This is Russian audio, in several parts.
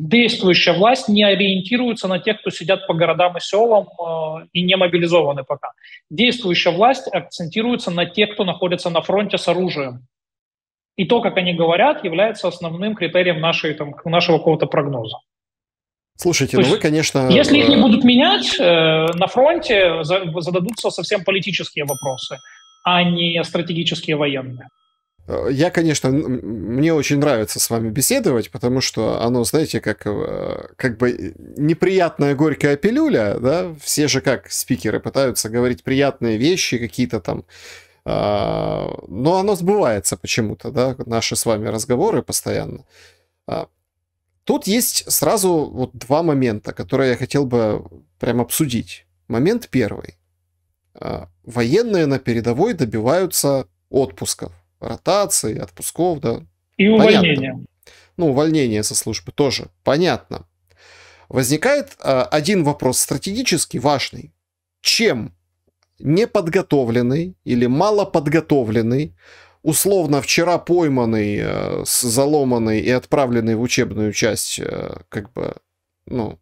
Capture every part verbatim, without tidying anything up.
действующая власть не ориентируется на тех, кто сидят по городам и селам э, и не мобилизованы пока. Действующая власть акцентируется на тех, кто находится на фронте с оружием. И то, как они говорят, является основным критерием нашей, там, нашего какого-то прогноза. Слушайте, То ну есть, вы, конечно... если их не будут менять, э, на фронте за, зададутся совсем политические вопросы, а не стратегические военные. Я, конечно, мне очень нравится с вами беседовать, потому что оно, знаете, как, как бы неприятная горькая пилюля, да, все же как спикеры пытаются говорить приятные вещи, какие-то там, но оно сбывается почему-то, да, наши с вами разговоры постоянно. Тут есть сразу вот два момента, которые я хотел бы прям обсудить. Момент первый. Военные на передовой добиваются отпусков. Ротации, отпусков, да. И увольнения. Ну, увольнение со службы тоже. Понятно. Возникает а, один вопрос стратегически важный. Чем неподготовленный или малоподготовленный, условно вчера пойманный, э, заломанный и отправленный в учебную часть, э, как бы, ну,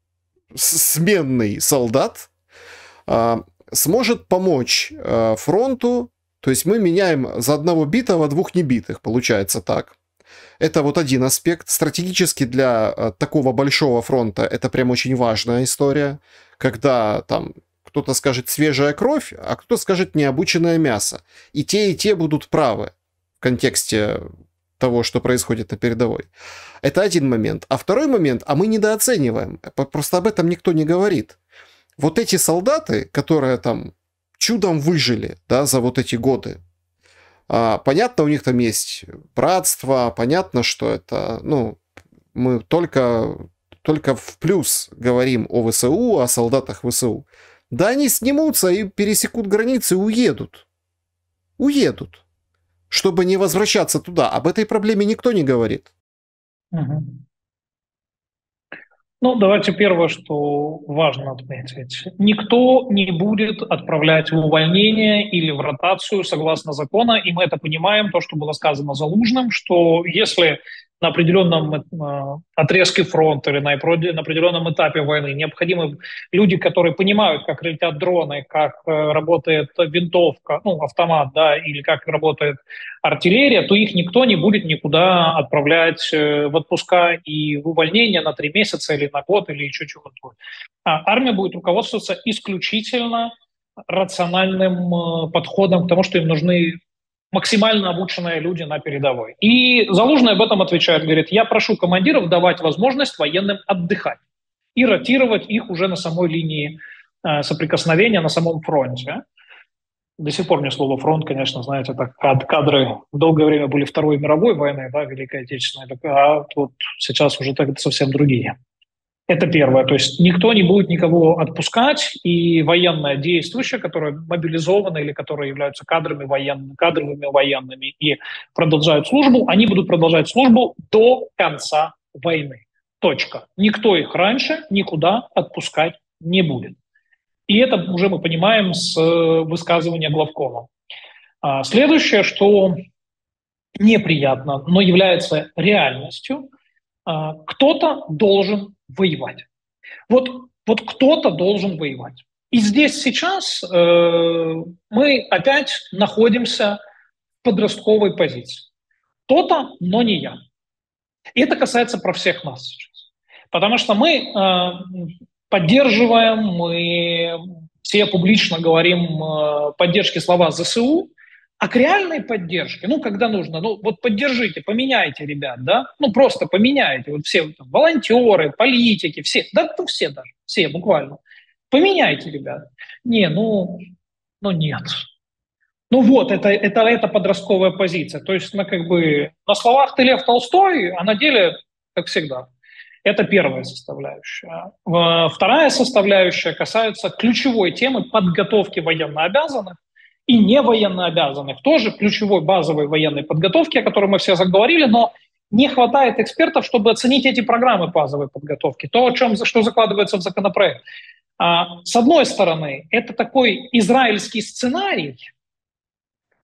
сменный солдат э, сможет помочь э, фронту. То есть мы меняем за одного битого двух небитых, получается так. Это вот один аспект. Стратегически для э, такого большого фронта это прям очень важная история, когда там кто-то скажет свежая кровь, а кто-то скажет необученное мясо. И те, и те будут правы в контексте того, что происходит на передовой. Это один момент. А второй момент, а мы недооцениваем. Просто об этом никто не говорит. Вот эти солдаты, которые там чудом выжили, да, за вот эти годы. А, понятно, у них там есть братство, понятно, что это, ну, мы только, только в плюс говорим о ВСУ, о солдатах ВСУ. Да они снимутся и пересекут границы и уедут. Уедут. Чтобы не возвращаться туда. Об этой проблеме никто не говорит. Угу. Ну, давайте первое, что важно отметить. Никто не будет отправлять в увольнение или в ротацию согласно закону, и мы это понимаем, то, что было сказано Залужным, что если на определенном э, отрезке фронта или на, на определенном этапе войны необходимы люди, которые понимают, как летят дроны, как э, работает винтовка, ну, автомат, да, или как работает артиллерия, то их никто не будет никуда отправлять э, в отпуска и в увольнение на три месяца или на год или еще чего-то. А армия будет руководствоваться исключительно рациональным э, подходом к тому, что им нужны максимально обученные люди на передовой. И Залужный об этом отвечает, говорит, я прошу командиров давать возможность военным отдыхать и ротировать их уже на самой линии э, соприкосновения, на самом фронте. До сих пор мне слово «фронт», конечно, знаете, так кадры долгое время были Второй мировой войны, да, Великой Отечественной, а вот сейчас уже так совсем другие. Это первое. То есть никто не будет никого отпускать, и военное действующее, которое мобилизовано или которые являются кадрами военными, кадровыми военными и продолжают службу, они будут продолжать службу до конца войны. Точка. Никто их раньше никуда отпускать не будет. И это уже мы понимаем с высказывания главкома. Следующее, что неприятно, но является реальностью, кто-то должен воевать. Вот, вот кто-то должен воевать. И здесь сейчас э, мы опять находимся в подростковой позиции. Кто-то, но не я. И это касается про всех нас сейчас. Потому что мы э, поддерживаем, мы все публично говорим э, поддержки слова ЗСУ, а к реальной поддержке, ну, когда нужно, ну, вот поддержите, поменяйте, ребят, да, ну, просто поменяйте, вот все там, волонтеры, политики, все, да, ну, все даже, все буквально, поменяйте, ребят. Не, ну, ну, нет. Ну, вот, это, это, это подростковая позиция, то есть, мы как бы, на словах ты Лев Толстой, а на деле, как всегда. Это первая составляющая. Вторая составляющая касается ключевой темы подготовки военнообязанных и не военнообязанных. Тоже ключевой базовой военной подготовки, о которой мы все заговорили, но не хватает экспертов, чтобы оценить эти программы базовой подготовки, то, о чем, что закладывается в законопроект. А, с одной стороны, это такой израильский сценарий,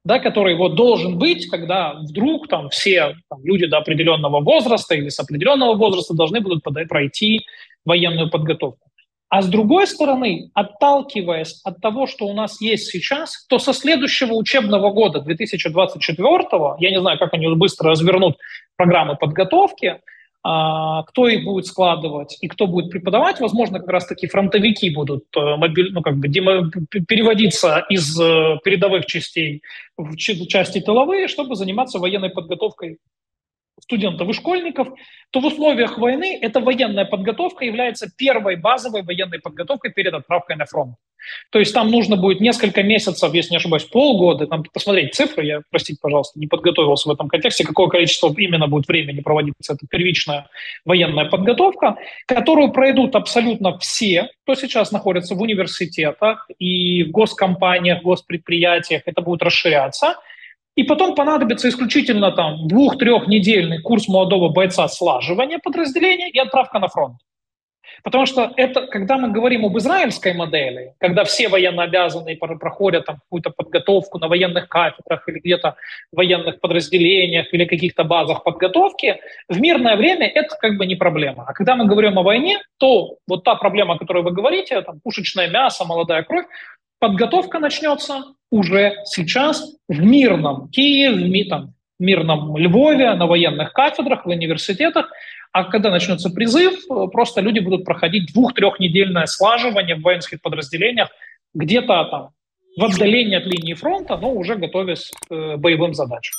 да, который вот должен быть, когда вдруг там все там, люди до определенного возраста или с определенного возраста должны будут пройти военную подготовку. А с другой стороны, отталкиваясь от того, что у нас есть сейчас, то со следующего учебного года, две тысячи двадцать четвёртого, я не знаю, как они быстро развернут программы подготовки, кто их будет складывать и кто будет преподавать, возможно, как раз-таки фронтовики будут мобиль, ну, как бы, переводиться из передовых частей в части тыловые, чтобы заниматься военной подготовкой студентов и школьников, то в условиях войны эта военная подготовка является первой базовой военной подготовкой перед отправкой на фронт. То есть там нужно будет несколько месяцев, если не ошибаюсь, полгода, там посмотреть цифры, я, простите, пожалуйста, не подготовился в этом контексте, какое количество именно будет времени проводиться эта первичная военная подготовка, которую пройдут абсолютно все, кто сейчас находится в университетах и в госкомпаниях, госпредприятиях, это будет расширяться. И потом понадобится исключительно там двух-трехнедельный курс молодого бойца слаживания подразделения и отправка на фронт. Потому что это, когда мы говорим об израильской модели, когда все военнообязанные проходят там какую-то подготовку на военных кафедрах или где-то в военных подразделениях или каких-то базах подготовки, в мирное время это как бы не проблема. А когда мы говорим о войне, то вот та проблема, о которой вы говорите, там пушечное мясо, молодая кровь, подготовка начнется уже сейчас в мирном Киеве, в, там, в мирном Львове, на военных кафедрах, в университетах. А когда начнется призыв, просто люди будут проходить двух-трехнедельное слаживание в воинских подразделениях где-то там в отдалении от линии фронта, но уже готовясь к боевым задачам.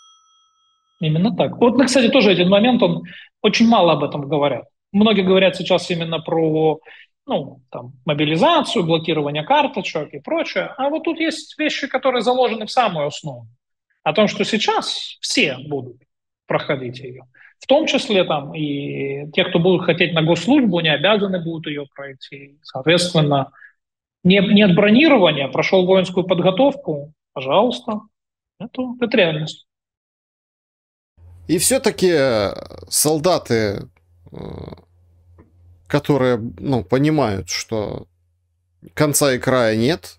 Именно так. Вот, кстати, тоже один момент, он очень мало об этом говорят. Многие говорят сейчас именно про ну, там, мобилизацию, блокирование карточек и прочее. А вот тут есть вещи, которые заложены в самую основу. О том, что сейчас все будут проходить ее. В том числе там и те, кто будут хотеть на госслужбу, не обязаны будут ее пройти. Соответственно, не, не от бронирования, прошел воинскую подготовку, пожалуйста, это, это реальность. И все-таки солдаты, которые ну, понимают, что конца и края нет,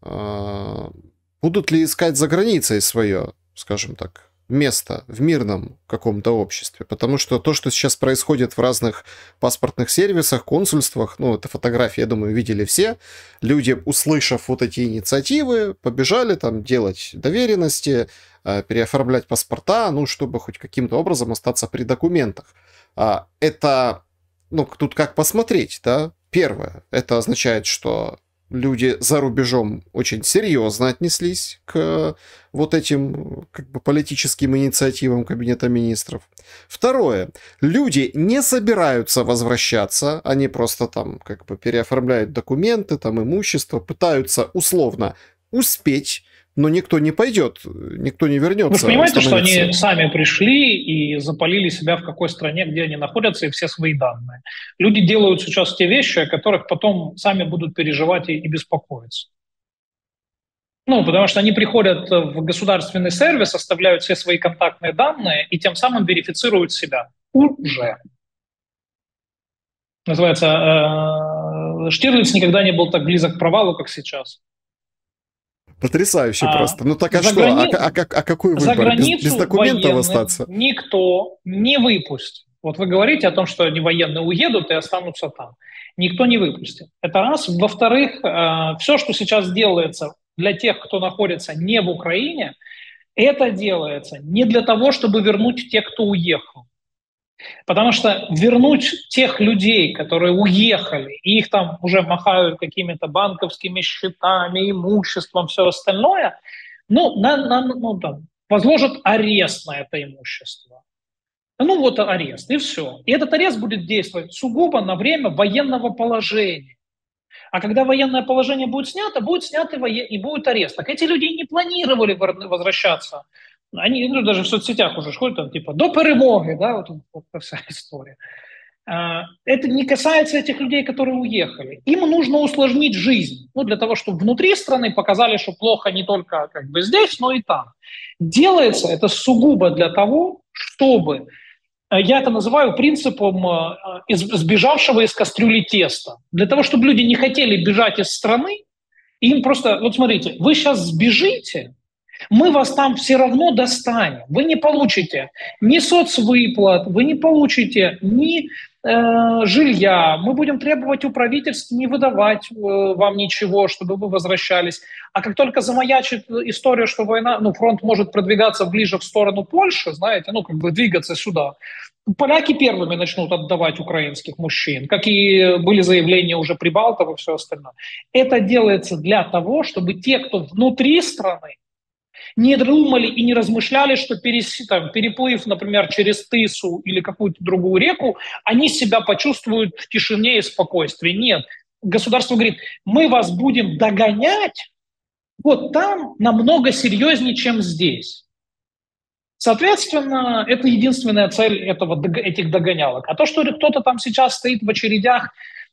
будут ли искать за границей свое, скажем так, место в мирном каком-то обществе? Потому что то, что сейчас происходит в разных паспортных сервисах, консульствах, ну, это фотографии, я думаю, видели все. Люди, услышав вот эти инициативы, побежали там делать доверенности, переоформлять паспорта, ну, чтобы хоть каким-то образом остаться при документах. Это, ну, тут как посмотреть, да? Первое, это означает, что люди за рубежом очень серьезно отнеслись к вот этим как бы политическим инициативам Кабинета министров. Второе. Люди не собираются возвращаться, они просто там как бы переоформляют документы, там имущество, пытаются условно успеть, но никто не пойдет, никто не вернется. Вы понимаете, что они сами пришли и запалили себя в какой стране, где они находятся, и все свои данные. Люди делают сейчас те вещи, о которых потом сами будут переживать и, и беспокоиться. Ну, потому что они приходят в государственный сервис, оставляют все свои контактные данные и тем самым верифицируют себя. Уже. Называется, э, Штирлиц никогда не был так близок к провалу, как сейчас. Потрясающе а, просто. Ну так а что? Грани... А, а, а, а какой выбор? За границу без, без документов остаться? Никто не выпустит. Вот вы говорите о том, что они военные уедут и останутся там. Никто не выпустит. Это раз. Во-вторых, э, все, что сейчас делается для тех, кто находится не в Украине, это делается не для того, чтобы вернуть тех, кто уехал. Потому что вернуть тех людей, которые уехали, и их там уже махают какими-то банковскими счетами, имуществом, все остальное, ну, на, на, ну там, возложат арест на это имущество. Ну, вот арест, и все. И этот арест будет действовать сугубо на время военного положения. А когда военное положение будет снято, будет снят и, воен... и будет арест. Так эти люди не планировали возвращаться. Они ну, даже в соцсетях уже ходят, там, типа, до перемоги, да, вот, вот вся история. Это не касается этих людей, которые уехали. Им нужно усложнить жизнь, ну, для того, чтобы внутри страны показали, что плохо не только как бы здесь, но и там. Делается это сугубо для того, чтобы, я это называю принципом сбежавшего из кастрюли теста, для того, чтобы люди не хотели бежать из страны, им просто, вот смотрите, вы сейчас сбежите, Мы вас там все равно достанем. Вы не получите ни соцвыплат, вы не получите ни э, жилья. Мы будем требовать у правительств не выдавать э, вам ничего, чтобы вы возвращались. А как только замаячит история, что война, ну, фронт может продвигаться ближе в сторону Польши, знаете, ну, как бы двигаться сюда, поляки первыми начнут отдавать украинских мужчин, как и были заявления уже Прибалтов и все остальное. Это делается для того, чтобы те, кто внутри страны, не думали и не размышляли, что перес, там, переплыв, например, через Тысу или какую-то другую реку, они себя почувствуют в тишине и спокойствии. Нет. Государство говорит, мы вас будем догонять вот там намного серьезнее, чем здесь. Соответственно, это единственная цель этого, этих догонялок. А то, что кто-то там сейчас стоит в очередях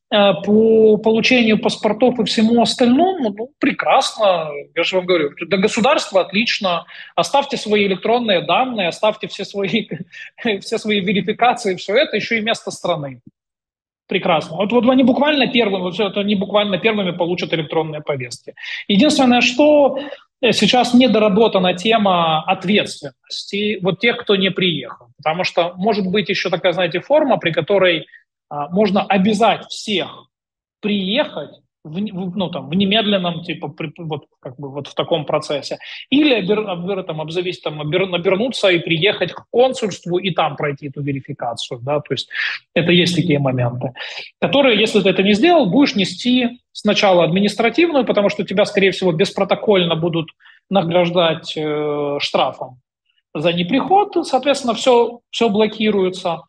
по получению паспортов и всему остальному, ну, прекрасно, я же вам говорю, для государства отлично, оставьте свои электронные данные, оставьте все свои, все свои верификации, все это, еще и место страны. Прекрасно. Вот, вот они буквально первыми, вот это они буквально первыми получат электронные повестки. Единственное, что сейчас недоработана тема ответственности вот тех, кто не приехал. Потому что может быть еще такая, знаете, форма, при которой можно обязать всех приехать в, ну, там, в немедленном, типа, при, вот, как бы, вот в таком процессе. Или обер, обер, там, обзавись, там, обер, обернуться и приехать к консульству и там пройти эту верификацию. Да? То есть это есть такие моменты, которые, если ты это не сделал, будешь нести сначала административную, потому что тебя, скорее всего, беспротокольно будут награждать э, штрафом за неприход, соответственно, все, все блокируется.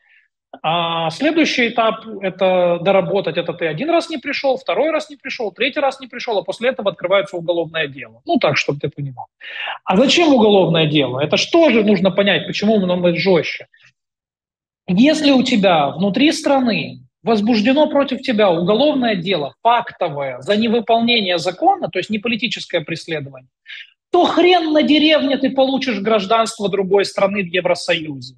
А следующий этап – это доработать. Это ты один раз не пришел, второй раз не пришел, третий раз не пришел, а после этого открывается уголовное дело. Ну, так, чтобы ты понимал. А зачем уголовное дело? Это что же нужно понять, почему оно быть жестче? Если у тебя внутри страны возбуждено против тебя уголовное дело, фактовое, за невыполнение закона, то есть не политическое преследование, то хрен на деревне ты получишь гражданство другой страны в Евросоюзе.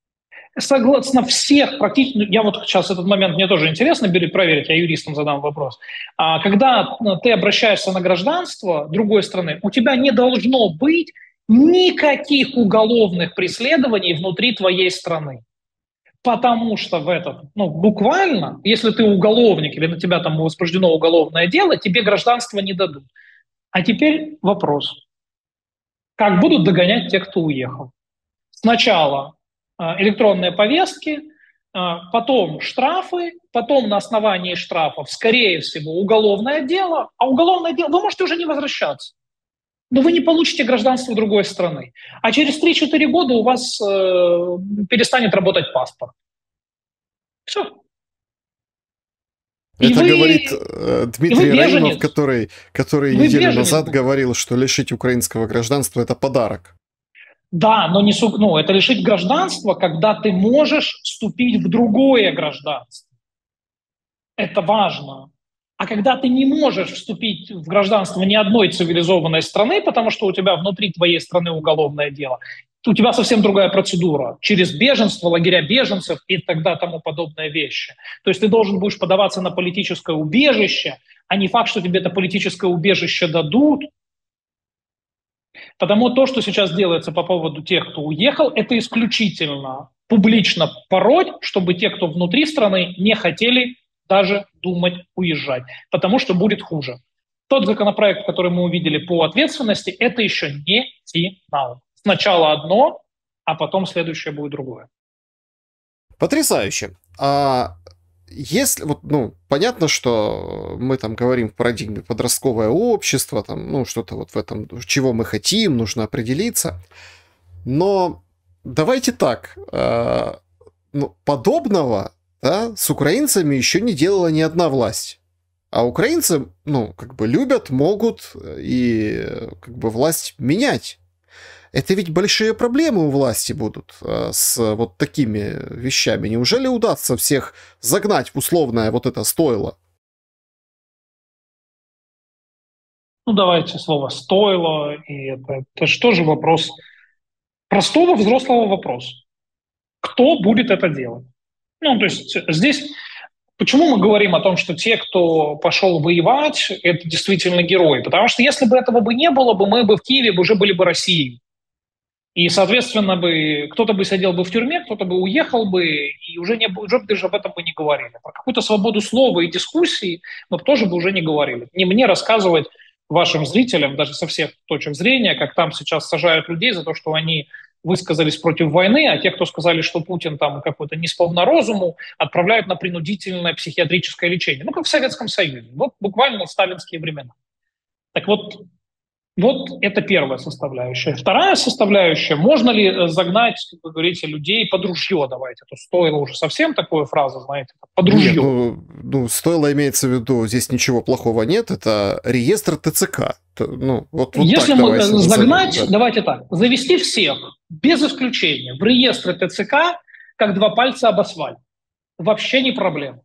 Согласно всех практически, я вот сейчас этот момент, мне тоже интересно проверить, я юристам задам вопрос. А когда ты обращаешься на гражданство другой страны, у тебя не должно быть никаких уголовных преследований внутри твоей страны. Потому что в этот, ну, буквально, если ты уголовник или на тебя там возбуждено уголовное дело, тебе гражданство не дадут. А теперь вопрос. Как будут догонять тех, кто уехал? Сначала электронные повестки, потом штрафы, потом на основании штрафов, скорее всего, уголовное дело, а уголовное дело, вы можете уже не возвращаться, но вы не получите гражданство другой страны. А через три-четыре года у вас э, перестанет работать паспорт. Все. Это вы, говорит э, Дмитрий Раимов, который, который неделю назад будете. говорил, что лишить украинского гражданства – это подарок. Да, но не, ну, это лишить гражданства, когда ты можешь вступить в другое гражданство. Это важно. А когда ты не можешь вступить в гражданство ни одной цивилизованной страны, потому что у тебя внутри твоей страны уголовное дело, у тебя совсем другая процедура. Через беженство, лагеря беженцев и тогда тому подобные вещи. То есть ты должен будешь подаваться на политическое убежище, а не факт, что тебе это политическое убежище дадут. Потому то, что сейчас делается по поводу тех, кто уехал, это исключительно публично пороть, чтобы те, кто внутри страны, не хотели даже думать уезжать, потому что будет хуже. Тот законопроект, который мы увидели по ответственности, это еще не финал. Сначала одно, а потом следующее будет другое. Потрясающе. А если, вот, ну, понятно, что мы там говорим в парадигме подростковое общество, там, ну, что-то вот в этом, чего мы хотим, нужно определиться. Но давайте так, э, ну, подобного, да, с украинцами еще не делала ни одна власть. А украинцы, ну, как бы любят, могут и как бы власть менять. Это ведь большие проблемы у власти будут а, с вот такими вещами. Неужели удастся всех загнать в условное вот это стойло? Ну, давайте слово «стойло». И это, это что же вопрос? Простого взрослого вопроса. Кто будет это делать? Ну, то есть здесь Почему мы говорим о том, что те, кто пошел воевать, это действительно герои? Потому что если бы этого бы не было, бы мы бы в Киеве уже были бы Россией. И, соответственно, бы кто-то бы сидел бы в тюрьме, кто-то бы уехал бы, и уже, не, уже даже об этом бы не говорили. Про какую-то свободу слова и дискуссии мы бы тоже бы уже не говорили. Не мне рассказывать вашим зрителям, даже со всех точек зрения, как там сейчас сажают людей за то, что они высказались против войны, а те, кто сказали, что Путин там какой-то не сполна розуму, отправляют на принудительное психиатрическое лечение. Ну, как в Советском Союзе. Вот буквально в сталинские времена. Так вот, вот это первая составляющая. Вторая составляющая, можно ли загнать, как вы говорите, людей под ружье, давайте, то стоило уже совсем такую фразу, знаете, под ружье. Нет, ну, ну, стоило имеется в виду, здесь ничего плохого нет, это реестр ТЦК. Ну, вот, вот Если так мы загнать, назовем, да. давайте так, завести всех, без исключения, в реестры ТЦК, как два пальца об асфальт. Вообще не проблема.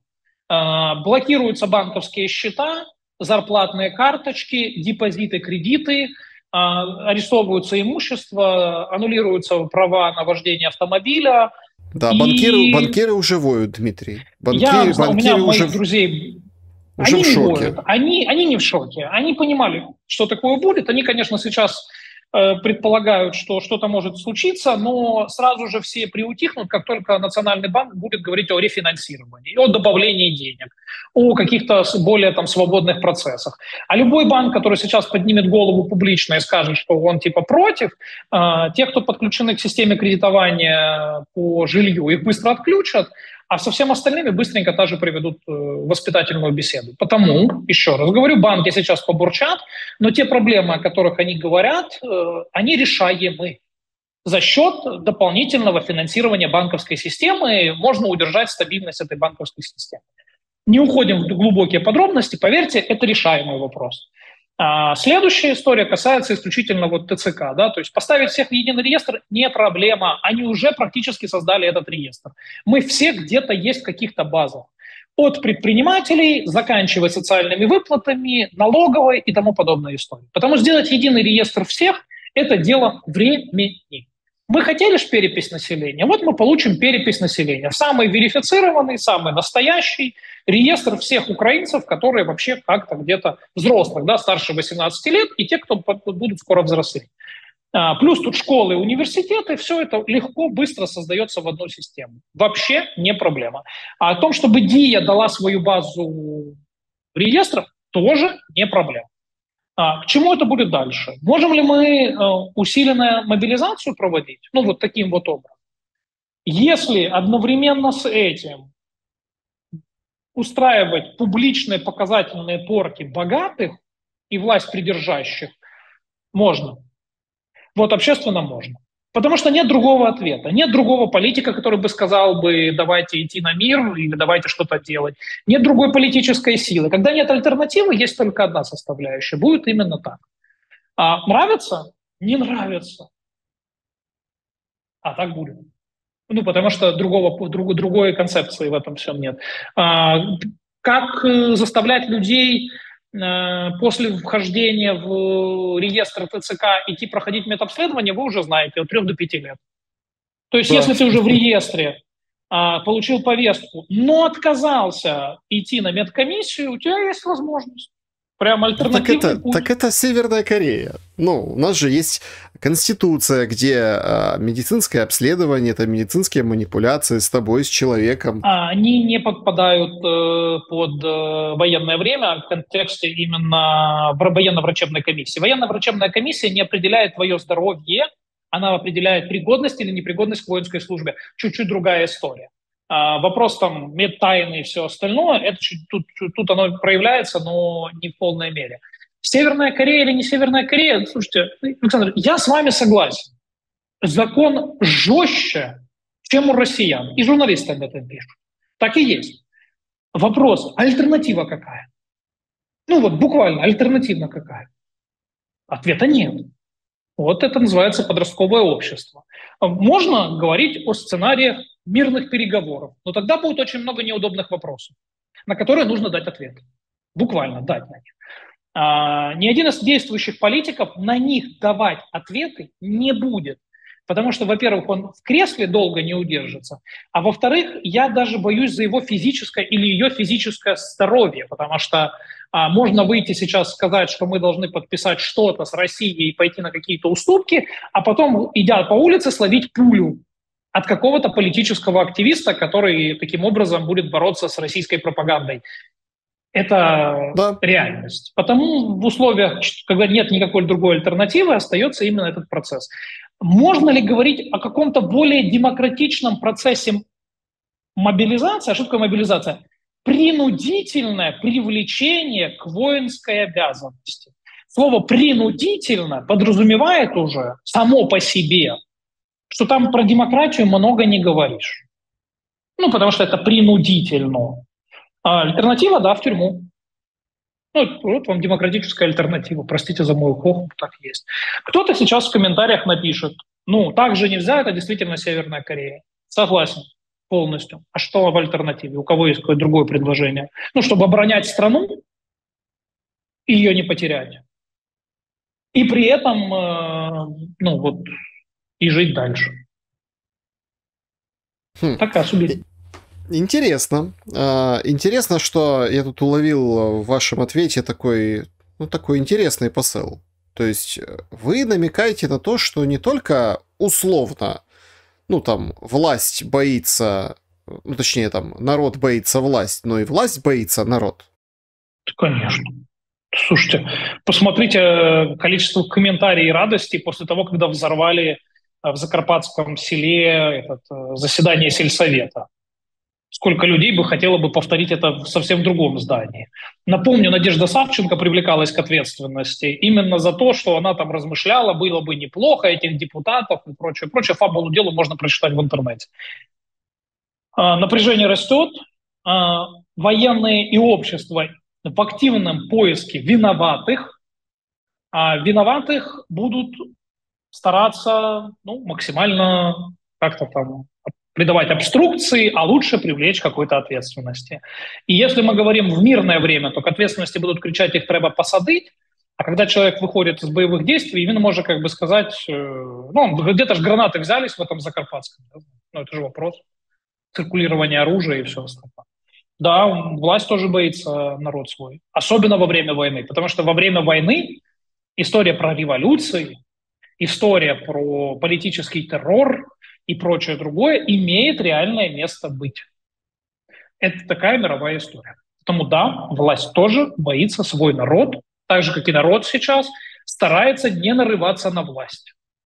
Блокируются банковские счета, зарплатные карточки, депозиты, кредиты, арестовываются имущество, аннулируются права на вождение автомобиля. Да, и... банкиры, банкиры уже воют, Дмитрий. Банкиры, Я, банкиры у меня уже, моих друзей, уже они в не шоке. воют, они, они не в шоке. Они понимали, что такое будет. Они, конечно, сейчас э, предполагают, что что-то может случиться, но сразу же все приутихнут, как только Национальный банк будет говорить о рефинансировании, о добавлении денег, о каких-то более там свободных процессах. А любой банк, который сейчас поднимет голову публично и скажет, что он типа против, э, те, кто подключены к системе кредитования по жилью, их быстро отключат, а со всем остальными быстренько также приведут э, воспитательную беседу. Потому, еще раз говорю, банки сейчас побурчат, но те проблемы, о которых они говорят, э, они решаемы. За счет дополнительного финансирования банковской системы можно удержать стабильность этой банковской системы. Не уходим в глубокие подробности, поверьте, это решаемый вопрос. А следующая история касается исключительно вот ТЦК, да, то есть поставить всех в единый реестр не проблема, они уже практически создали этот реестр. Мы все где-то есть в каких-то базах, от предпринимателей, заканчивая социальными выплатами, налоговой и тому подобная история. Потому что сделать единый реестр всех – это дело времени. Мы хотели же перепись населения, вот мы получим перепись населения, самый верифицированный, самый настоящий реестр всех украинцев, которые вообще как-то где-то взрослых, да, старше восемнадцати лет, и те, кто будут скоро взрослеть. А, плюс тут школы, университеты, все это легко, быстро создается в одну систему. Вообще не проблема. А о том, чтобы ДИА дала свою базу реестров, тоже не проблема. А, к чему это будет дальше? Можем ли мы э, усиленную мобилизацию проводить? Ну, вот таким вот образом. Если одновременно с этим устраивать публичные показательные порки богатых и власть придержащих, можно. Вот общественно можно. Потому что нет другого ответа. Нет другого политика, который бы сказал бы, давайте идти на мир или давайте что-то делать. Нет другой политической силы. Когда нет альтернативы, есть только одна составляющая. Будет именно так. А нравится? Не нравится. А так будет. Ну, потому что другого, друг, другой концепции в этом всем нет. А, как заставлять людей э, после вхождения в реестр ТЦК идти проходить медобследование, вы уже знаете, от трех до пяти лет. То есть, да. Если ты уже в реестре а, получил повестку, но отказался идти на медкомиссию, у тебя есть возможность. Прям альтернативный так, это, путь. так это Северная Корея. Ну, у нас же есть конституция, где а, медицинское обследование, это медицинские манипуляции с тобой, с человеком. Они не подпадают э, под э, военное время в контексте именно военно-врачебной комиссии. Военно-врачебная комиссия не определяет твое здоровье, она определяет пригодность или непригодность к воинской службе. Чуть-чуть другая история. А, вопрос там медтайны и все остальное, это чуть, тут, чуть, тут оно проявляется, но не в полной мере. Северная Корея или не Северная Корея? Слушайте, Александр, я с вами согласен. Закон жестче, чем у россиян. И журналисты об этом пишут. Так и есть. Вопрос, альтернатива какая? Ну вот буквально, альтернативно какая? Ответа нет. Вот это называется подростковое общество. Можно говорить о сценариях мирных переговоров, но тогда будет очень много неудобных вопросов, на которые нужно дать ответ. Буквально дать на них. А, ни один из действующих политиков на них давать ответы не будет. Потому что, во-первых, он в кресле долго не удержится, а во-вторых, я даже боюсь за его физическое или ее физическое здоровье, потому что а, можно выйти сейчас сказать, что мы должны подписать что-то с Россией и пойти на какие-то уступки, а потом, идя по улице, словить пулю от какого-то политического активиста, который таким образом будет бороться с российской пропагандой. Это Да. реальность. Потому в условиях, когда нет никакой другой альтернативы, остается именно этот процесс. Можно ли говорить о каком-то более демократичном процессе мобилизации? А что такое мобилизация? Принудительное привлечение к воинской обязанности. Слово «принудительно» подразумевает уже само по себе, что там про демократию много не говоришь. Ну, потому что это принудительно. А альтернатива, да, в тюрьму. Ну, вот вам демократическая альтернатива. Простите за мою хохму, так есть. Кто-то сейчас в комментариях напишет, ну, так же нельзя, это действительно Северная Корея. Согласен полностью. А что в альтернативе? У кого есть какое-то другое предложение? Ну, чтобы оборонять страну и ее не потерять. И при этом, э, ну, вот, и жить дальше. Хм. Такая субъективная. Интересно. А, интересно, что я тут уловил в вашем ответе такой, ну, такой интересный посыл. То есть вы намекаете на то, что не только условно, ну, там, власть боится, ну, точнее, там, народ боится власть, но и власть боится народ. Конечно. Слушайте, посмотрите количество комментариев и радости после того, когда взорвали в Закарпатском селе этот, заседание сельсовета. Сколько людей бы хотело бы повторить это в совсем другом здании. Напомню, Надежда Савченко привлекалась к ответственности именно за то, что она там размышляла, было бы неплохо этих депутатов и прочее. Прочее фабулу дела можно прочитать в интернете. А, напряжение растет, а, военные и общество в активном поиске виноватых, а виноватых будут стараться ну, максимально как-то там придавать обструкции, а лучше привлечь к какой-то ответственности. И если мы говорим в мирное время, то к ответственности будут кричать, их треба посадить, а когда человек выходит из боевых действий, именно можно как бы сказать, ну, где-то же гранаты взялись в этом Закарпатском. Ну, это же вопрос. Циркулирование оружия и все остальное. Да, власть тоже боится народ свой, особенно во время войны, потому что во время войны история про революции, история про политический террор и прочее другое имеет реальное место быть. Это такая мировая история. Поэтому да, власть тоже боится свой народ, так же, как и народ сейчас старается не нарываться на власть.